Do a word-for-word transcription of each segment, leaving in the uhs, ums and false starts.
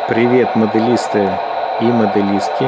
Привет, моделисты и моделистки.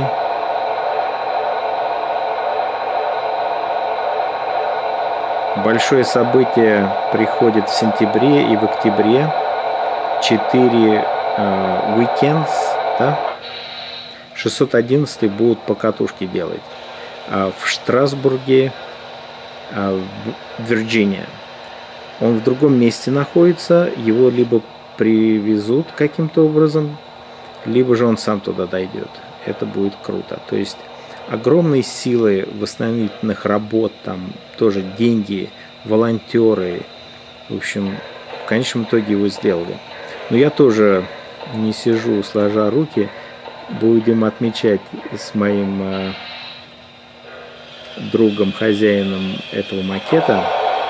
Большое событие приходит в сентябре и в октябре. Четыре э, weekends, да? шестьсот одиннадцатый будут покатушки делать. А в Штрасбурге, а в Вирджиния. Он в другом месте находится. Его либо привезут каким-то образом, либо же он сам туда дойдет. Это будет круто. То есть огромные силы восстановительных работ, там тоже деньги, волонтеры. В общем, в конечном итоге его сделали. Но я тоже не сижу сложа руки. Будем отмечать с моим э, другом, хозяином этого макета.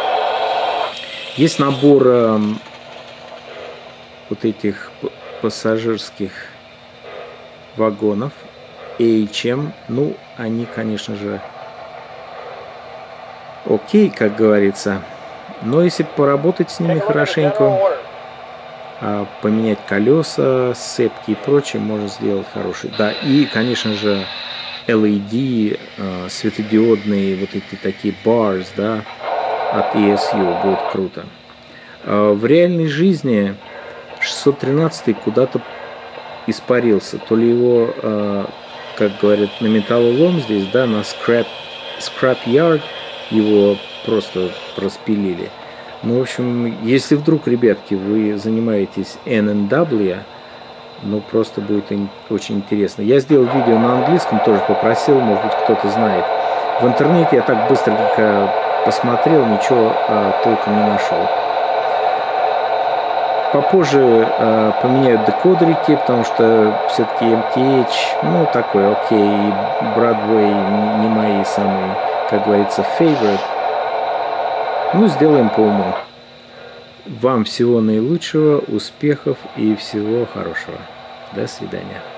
Есть набор э, вот этих пассажирских вагонов эйч эм. Ну, они, конечно же, окей, как говорится. Но если поработать с ними хорошенько, поменять колеса, сцепки и прочее, можно сделать хороший. Да, и, конечно же, эл и ди, светодиодные вот эти такие bars, да, от и эс ю будет круто. В реальной жизни шестьсот тринадцатый куда-то испарился. То ли его, как говорят, на металлолом здесь, да, на scrap, scrap yard его просто распилили. Ну, в общем, если вдруг, ребятки, вы занимаетесь эн эн дабл ю, ну, просто будет очень интересно. Я сделал видео на английском, тоже попросил, может быть, кто-то знает. В интернете я так быстренько посмотрел, ничего а, толком не нашел. Попозже а, поменяют декодерики, потому что все-таки эм ти эйч, ну, такой, окей, Broadway не, не мои самые, как говорится, favorite. Ну, сделаем по уму. Вам всего наилучшего, успехов и всего хорошего. До свидания.